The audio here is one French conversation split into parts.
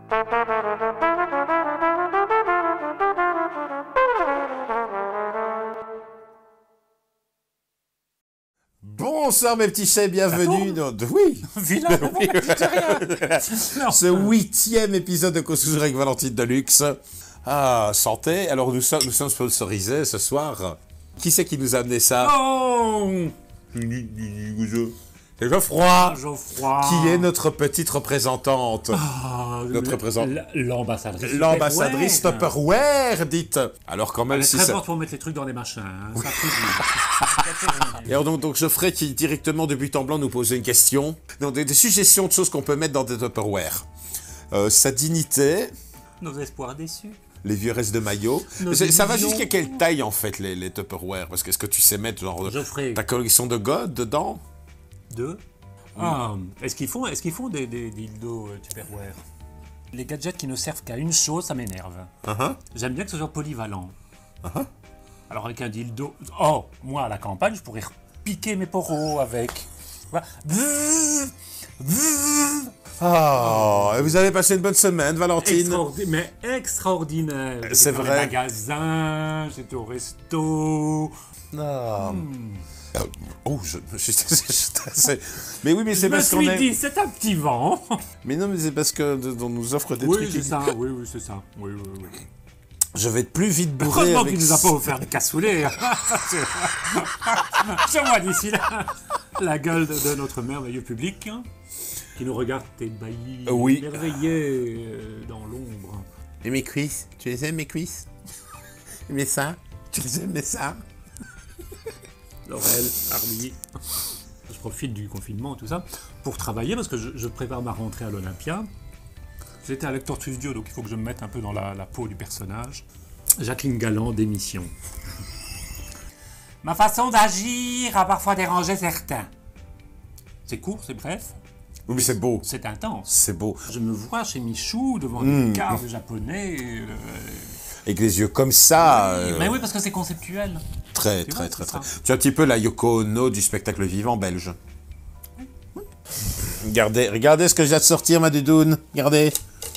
Bonsoir mes petits chats, bienvenue dans... Oui. Vilain, oui. Rien. Ce 8e épisode de Cause toujours avec Valentine Deluxe. Ah, santé. Alors nous sommes sponsorisés ce soir. Qui c'est qui nous a amené ça? Oh, C'est Geoffroy. Geoffroy. Qui est notre petite représentante. L'ambassadrice. L'ambassadrice Tupperware, dites. Alors quand même, Elle est si très ça... forte pour mettre les trucs dans des machins. Hein. Ça fait Et alors donc Geoffrey qui directement de but en blanc nous posait une question. Donc des suggestions de choses qu'on peut mettre dans des Tupperware. Sa dignité. Nos espoirs déçus. Les vieux restes de maillot. Ça va jusqu'à quelle taille en fait les Tupperware? Parce qu'est-ce que tu sais mettre genre ta collection de God dedans? Est-ce qu'ils font des dildos Tupperware? Les gadgets qui ne servent qu'à une chose, ça m'énerve. J'aime bien que ce soit polyvalent. Alors avec un dildo... Oh, moi à la campagne, je pourrais repiquer mes poros avec. Voilà. Vous avez passé une bonne semaine, Valentine. Mais extraordinaire. C'est vrai. vrai. J'étais au magasin, j'étais au resto. Mais oui, mais c'est parce qu'on Je me suis dit, c'est un petit vent. Mais non, mais c'est parce que on nous offre des trucs. Oui, c'est ça. Oui, c'est ça. Oui. Je vais être plus vite bourré. Heureusement avec... qu'il nous a pas offert des cassoulets. Je vois d'ici là la gueule de notre merveilleux public qui nous regarde ébahis, émerveillés dans l'ombre. Et mes cuisses, tu les aimes mes cuisses? Mes seins, tu les aimes mes seins? Laurel, Hardy. Je profite du confinement et tout ça pour travailler parce que je prépare ma rentrée à l'Olympia. J'étais à l'acteur studio, donc il faut que je me mette un peu dans la peau du personnage. Jacqueline Galland, d'émission. Ma façon d'agir a parfois dérangé certains. C'est court, c'est bref. Oui, mais c'est beau. C'est intense. C'est beau. Je me vois chez Michou devant des cartes japonais. Avec les yeux comme ça. Mais oui, parce que c'est conceptuel. Très. Tu as un petit peu la Yoko Ono du spectacle vivant belge. Oui. Regardez ce que je viens de sortir, ma doudoune. Regardez.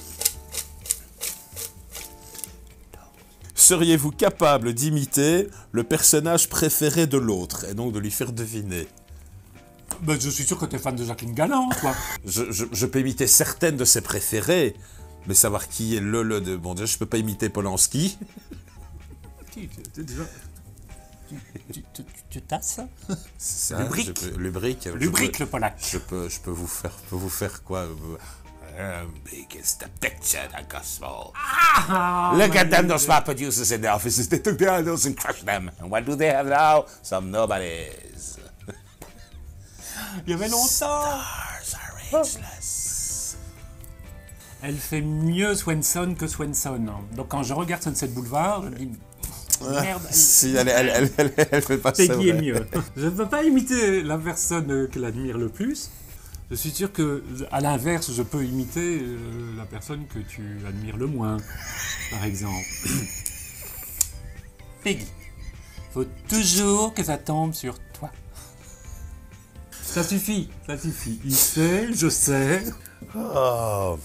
Seriez-vous capable d'imiter le personnage préféré de l'autre et donc de lui faire deviner? Ben, je suis sûr que tu es fan de Jacqueline Galland, quoi. Je peux imiter certaines de ses préférées, mais savoir qui est le de... Bon, déjà, je peux pas imiter Polanski. Tu tasses? C'est ça, Lubrique. Lubrique, le Polac. Je peux vous faire quoi? Biggest picture the gospel. Look at them, those smart producers in the offices. They took the idols and crushed them. And what do they have now? Some nobodies. Il y avait longtemps. Stars are ageless. Elle fait mieux Swenson que Swenson. Donc quand je regarde Sunset Boulevard, je me dis... Merde. Si, elle fait pas ça. Peggy est mieux. Je ne peux pas imiter la personne qu'elle admire le plus. Je suis sûr que, à l'inverse, je peux imiter la personne que tu admires le moins, par exemple. Peggy, faut toujours que ça tombe sur toi. Ça suffit. Il sait, je sais. Alors.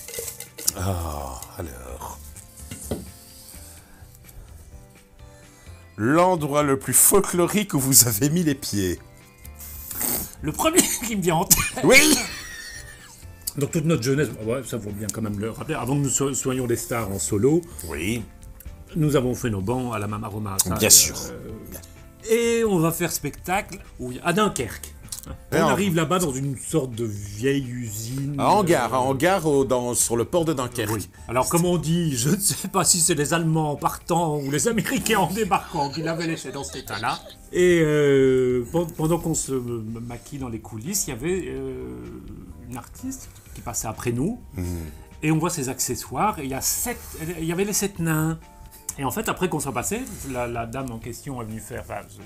L'endroit le plus folklorique où vous avez mis les pieds. Le premier qui me vient en tête. Oui. Donc toute notre jeunesse, ouais, ça vaut bien quand même le rappeler, avant que nous soyons des stars en solo, oui, nous avons fait nos bancs à la Mama Roma. Bien sûr. Et on va faire spectacle à Dunkerque. On arrive là-bas dans une sorte de vieille usine. Un hangar sur le port de Dunkerque. Oui. Alors comme on dit, je ne sais pas si c'est les Allemands partant ou les Américains en débarquant qui l'avaient laissé dans cet état-là. Et pendant qu'on se maquille dans les coulisses, il y avait une artiste qui passait après nous. Et on voit ses accessoires. Et il y avait les 7 nains. Et en fait, après qu'on soit passé, la dame en question est venue faire...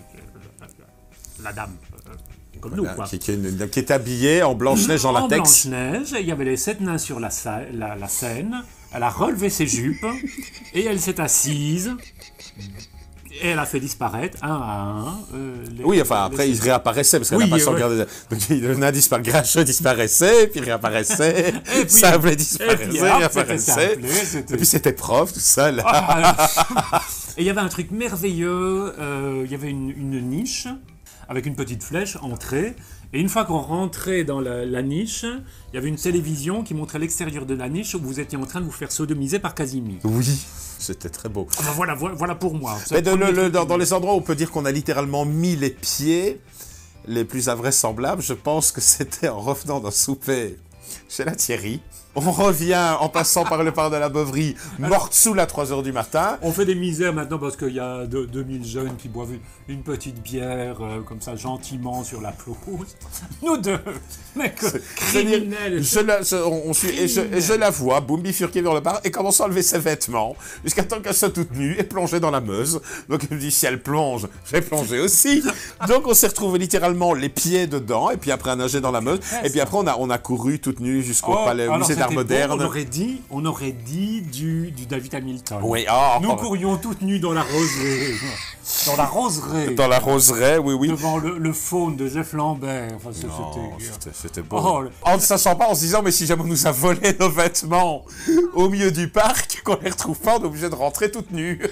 la dame... comme nous, quoi. Qui est habillée en Blanche-Neige en latex. En Blanche-Neige, il y avait les 7 nains sur la scène. Elle a relevé ses jupes et elle s'est assise Et elle a fait disparaître, un à un... Oui, enfin, après, ils réapparaissaient, parce qu'elle n'a pas sauvegardé. Donc, le nain grincheux disparaissait, puis réapparaissait, et puis, Simplé disparaissait, et puis, réapparaissait. Et puis, c'était prof, tout ça, là. Et il y avait un truc merveilleux, il y avait une niche, avec une petite flèche, entrée. Et une fois qu'on rentrait dans la niche, il y avait une télévision qui montrait l'extérieur de la niche où vous étiez en train de vous faire sodomiser par Casimir. Oui, c'était très beau. Ah ben voilà pour moi. Mais dans les endroits où on peut dire qu'on a littéralement mis les pieds les plus invraisemblables, je pense que c'était en revenant d'un souper chez la Thierry. On revient en passant par le parc de la Beuverie, morte sous à 3h du matin. On fait des misères maintenant parce qu'il y a 2000 jeunes qui boivent une petite bière comme ça gentiment sur la pelouse. Nous deux, mec, criminels. Et je la vois, boum, bifurquer vers le bar et commence à enlever ses vêtements jusqu'à temps qu'elle soit toute nue et plongée dans la Meuse. Donc elle me dit, si elle plonge, je vais plonger aussi. Donc on s'est retrouvé littéralement les pieds dedans et puis après on a nagé dans la Meuse. Et puis après on a couru toute nue jusqu'au palais musée d'art moderne. On aurait dit du David Hamilton. Oui, nous courions toutes nues dans la roseraie. Dans la roseraie. Dans la roseraie, oui. Devant le faune de Jeff Lambert. Enfin, c'était beau. On ne s'assoit pas en se disant, mais si jamais on nous a volé nos vêtements au milieu du parc, qu'on les retrouve pas, on est obligé de rentrer toutes nues.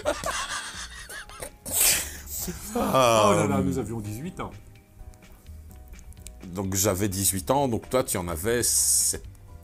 Oh là là, nous avions 18 ans. Donc j'avais 18 ans, donc toi tu en avais 70.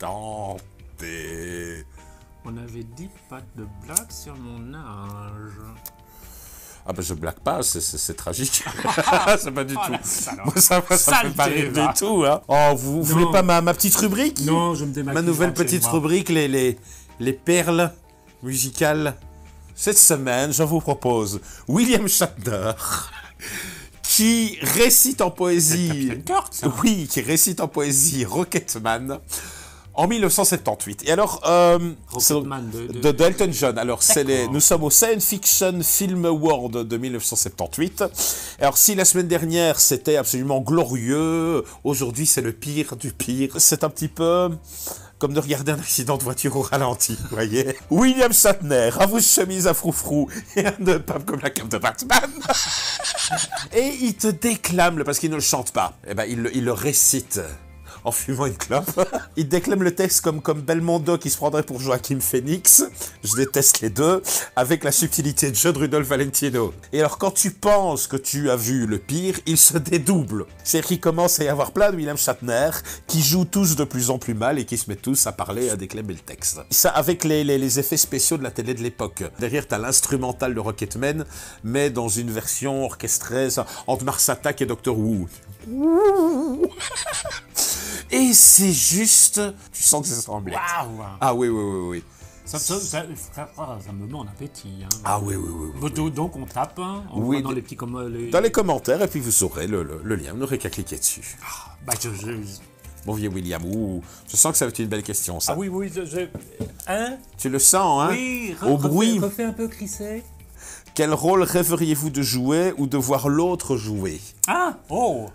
On avait dit pas de blague sur mon âge. Ah ben je blague pas, c'est tragique. C'est pas du tout. Moi ça me fait pas rire du tout. Hein. Oh, vous voulez pas ma petite rubrique? Non, je me démaquille. Ma nouvelle petite rubrique, les perles musicales. Cette semaine, je vous propose William Shatner, qui récite en poésie... Oui, qui récite en poésie Rocketman en 1978. Et alors, de Elton John. Alors, nous sommes au Science Fiction Film Award de 1978. Alors, si la semaine dernière, c'était absolument glorieux, aujourd'hui, c'est le pire du pire. C'est un petit peu comme de regarder un accident de voiture au ralenti, vous voyez. William Shatner, à vos chemises à froufrou et un de pape comme la cape de Batman. Et il te déclame, parce qu'il ne le chante pas, eh ben, il le récite en fumant une clope. Il déclame le texte comme Belmondo qui se prendrait pour Joaquin Phoenix. Je déteste les deux. Avec la subtilité de jeu de Rudolph Valentino. Et alors, quand tu penses que tu as vu le pire, il se dédouble. C'est-à-dire qu'il commence à y avoir plein de William Shatner qui jouent tous de plus en plus mal et qui se mettent tous à parler, à déclamer le texte. Ça, avec les effets spéciaux de la télé de l'époque. Derrière, t'as l'instrumental de Rocketman, mais dans une version orchestrée entre Mars Attack et Doctor Who. Et c'est juste... Tu sens que c'est semblé. Waouh. Ah oui. Ça me met en appétit. Hein. Ah oui. Donc on tape, on voit dans les petits dans les commentaires, et puis vous saurez le lien. Vous n'aurez qu'à cliquer dessus. Bon vieux William, je sens que ça va être une belle question, ça. Ah oui, Hein? Tu le sens, hein? Oui, au bruit. Refais un peu crisser. Quel rôle rêveriez-vous de jouer ou de voir l'autre jouer? Ah! Oh!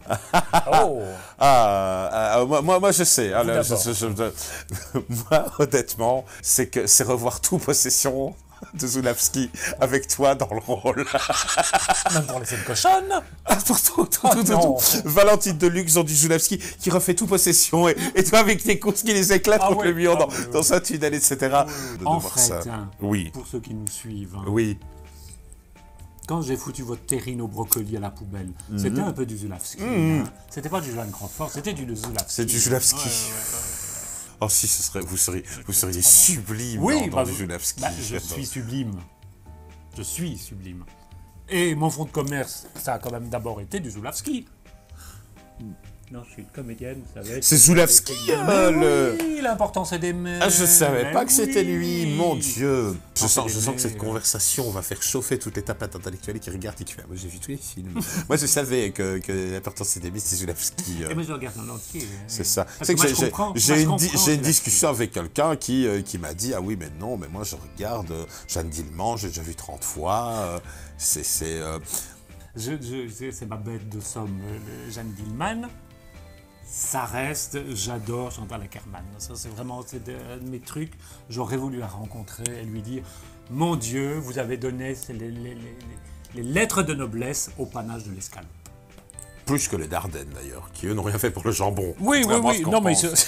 Moi, je sais. Alors, moi, honnêtement, c'est revoir tout Possession de Zulawski avec toi dans le rôle. Même pour les scènes cochonnes. Pour tout. Valentine Deluxe dans du Zulawski qui refait tout Possession et toi avec tes courses qui les éclatent contre le mur dans un tunnel, etc. En fait, oui. Pour ceux qui nous suivent. Oui. Quand j'ai foutu votre terrine au brocoli à la poubelle, c'était un peu du Zulawski. C'était pas du Joan Crawford, c'était du Zulawski. C'est du Zulawski. Oh si, vous seriez sublime dans du Zulawski. Je suis sublime. Je suis sublime. Et mon fonds de commerce, ça a quand même d'abord été du Zulawski. Non, je suis une comédienne, vous savez. C'est Zulawski, Oui, l'important c'est d'aimer. Ah, je savais pas que c'était lui, mon Dieu. Je sens que cette conversation va faire chauffer toutes les tapettes intellectuelles qui regardent et qui font. Moi, j'ai vu tous les films. Moi, je savais que l'important c'est d'aimer, c'est Zulawski. Et moi, je regarde en entier. C'est ça. C'est que j'ai une discussion avec quelqu'un qui m'a dit, ah oui, mais non, mais moi, je regarde Jeanne Dillman, j'ai déjà vu 30 fois. C'est ma bête de somme, Jeanne Dillman. Ça reste, j'adore Chantal Akerman. Ça, c'est vraiment un de mes trucs. J'aurais voulu la rencontrer et lui dire, mon Dieu, vous avez donné Les lettres de noblesse au panache de l'escalope. Plus que les Dardennes, d'ailleurs, qui eux n'ont rien fait pour le jambon. Oui, Contrairement à ce qu'on non, mais... pense.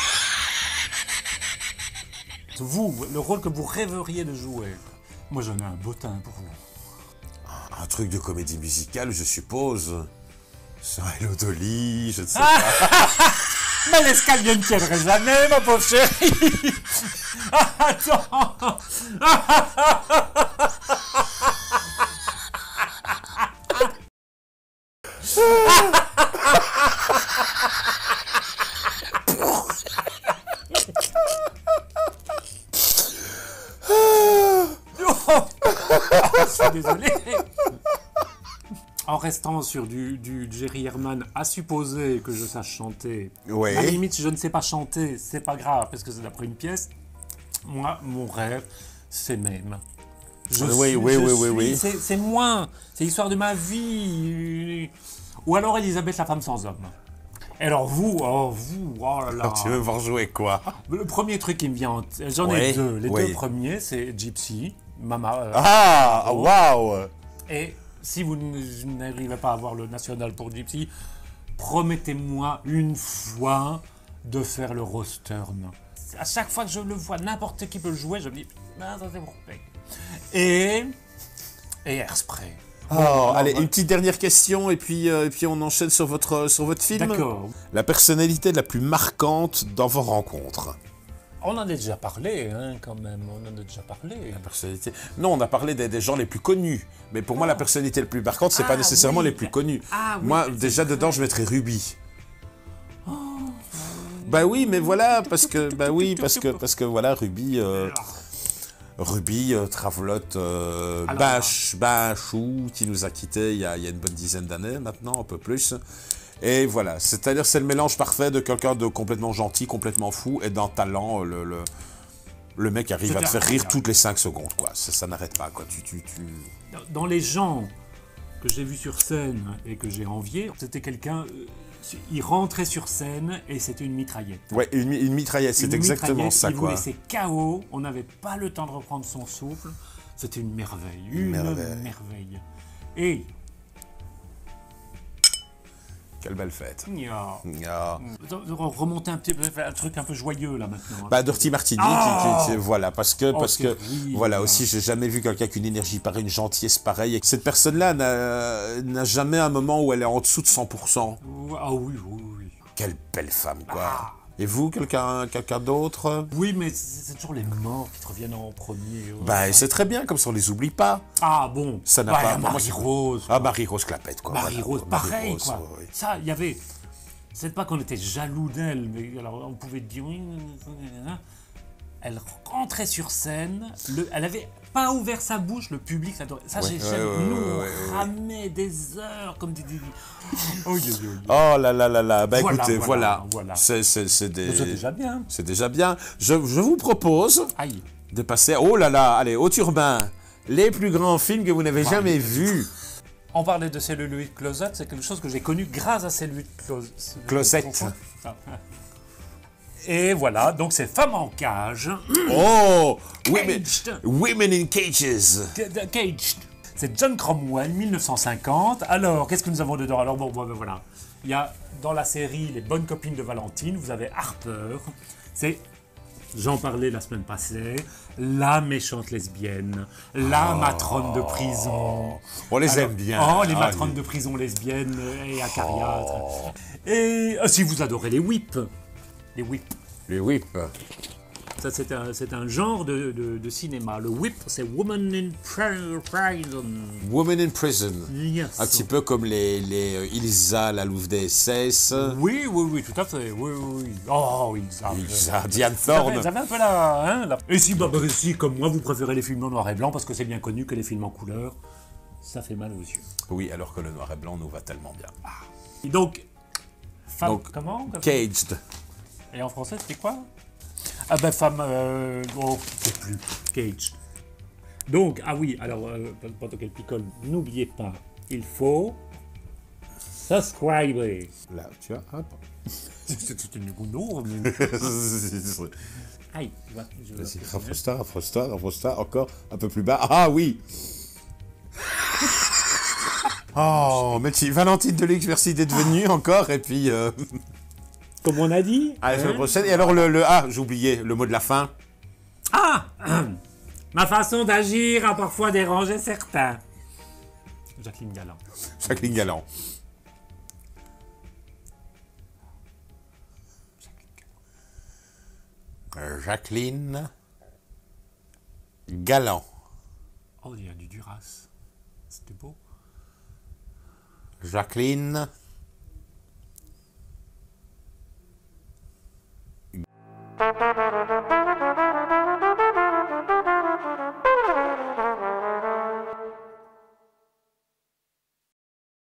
Vous, le rôle que vous rêveriez de jouer. Moi, j'en ai un bottin pour vous. Un truc de comédie musicale, je suppose. Ça, Hello Dolly, je ne sais pas. Mais l'escalier ne tiendrait jamais, ma pauvre chérie. Attends. Je suis désolé. En restant sur du Jerry Herman, à supposer que je sache chanter. Ouais. À la limite, si je ne sais pas chanter, c'est pas grave, parce que c'est d'après une pièce. Moi, mon rêve, c'est même. Oui. C'est moi. C'est l'histoire de ma vie. Ou alors Elisabeth, la femme sans homme. Et alors vous, oh là là. Tu veux voir jouer quoi? Le premier truc qui me vient en tête, j'en ai deux. Les deux premiers, c'est Gypsy, Mama. Waouh! Et si vous n'arrivez pas à avoir le national pour Gypsy, promettez-moi une fois de faire le Rostern. À chaque fois que je le vois, n'importe qui peut le jouer, je me dis, ça c'est pour payer. Et Hairspray. Allez, une petite dernière question et puis on enchaîne sur votre film. D'accord. La personnalité la plus marquante dans vos rencontres. On en a déjà parlé, hein, quand même. On en a déjà parlé. La personnalité. Non, on a parlé des gens les plus connus. Mais pour moi, la personnalité la plus marquante, c'est pas nécessairement les plus connus. Moi, déjà dedans, je mettrais Ruby. Bah oui, mais voilà, parce que voilà, Ruby. Ruby, Travlotte, Bachou, qui nous a quittés il y a une bonne dizaine d'années maintenant, un peu plus. Et voilà, c'est-à-dire c'est le mélange parfait de quelqu'un de complètement gentil, complètement fou, et d'un talent, le mec arrive à te faire rire toutes les 5 secondes, quoi. Ça n'arrête pas, quoi. Dans les gens que j'ai vus sur scène et que j'ai enviés, c'était quelqu'un... il rentrait sur scène et c'était une mitraillette. Ouais, une mitraillette, c'est exactement ça, quoi. Il vous laissait KO, on n'avait pas le temps de reprendre son souffle. C'était une merveille, une merveille. Et... Quelle belle fête. Remonter un petit peu, un truc un peu joyeux là maintenant. Bah, Dirty Martini, voilà, parce que voilà, aussi, j'ai jamais vu quelqu'un avec une énergie pareille, une gentillesse pareille. Et cette personne-là n'a jamais un moment où elle est en dessous de 100%. Ah oui. Quelle belle femme, quoi. Et vous, quelqu'un d'autre? Oui, mais c'est toujours les morts qui te reviennent en premier. Bah, c'est très bien, comme ça on les oublie pas. Ah bon. Ça n'a pas. Marie-Rose. Marie-Rose Clapette, quoi. Marie-Rose, pareil, Marie-Rose, quoi. Oui. Ça, il y avait. C'est pas qu'on était jaloux d'elle, mais alors on pouvait dire oui. Elle rentrait sur scène, elle avait pas ouvert sa bouche, le public s'adorait. Ça, nous, on ramait des heures comme des... Oh là là, bah écoutez, voilà. C'est déjà bien. C'est déjà bien. Je vous propose de passer, oh là là, allez, au turbin, les plus grands films que vous n'avez jamais vus. On parlait de Cellulite Closet, c'est quelque chose que j'ai connu grâce à Cellulite Closet. Et voilà, donc c'est Femmes en cage. Oh, Women in Cages. Caged. C'est John Cromwell, 1950. Alors, qu'est-ce que nous avons dedans? Alors, bon, voilà. Il y a dans la série Les bonnes copines de Valentine, vous avez Harper. C'est, j'en parlais la semaine passée, la méchante lesbienne, la matrone de prison. On les aime bien. Oh, les matrones de prison lesbiennes et acariâtres. Et si vous adorez les whips. Les whips. Ça, c'est un genre de cinéma. Le whip, c'est Woman in Prison. Woman in Prison. Yes. Un petit peu comme les Ilsa, la Louve des SS. Oui, tout à fait. Oui. Oh, Ilsa, Diane Thorne. Vous avez un peu là. Et si, si, comme moi, vous préférez les films en noir et blanc, parce que c'est bien connu que les films en couleur, ça fait mal aux yeux. Oui, alors que le noir et blanc nous va tellement bien. Et donc, comment? Caged. Et en français, c'était quoi? Ah ben, femme... je sais plus. Cage. Donc, alors, pendant qu'elle picole, n'oubliez pas, il faut... subscriber. Là, tu vois, hop. C'est une gounod. Aïe, vas-y, rapproche-toi, encore un peu plus bas. Ah oui. Oh, merci. Valentine Delix, merci d'être venue encore. Et puis, Comme on a dit. à la semaine prochaine. Et alors, ah, j'ai oublié le mot de la fin. Ah Ma façon d'agir a parfois dérangé certains. Jacqueline Galland. Jacqueline Galland. Jacqueline Galland. Oh, il y a du Duras. C'était beau. Jacqueline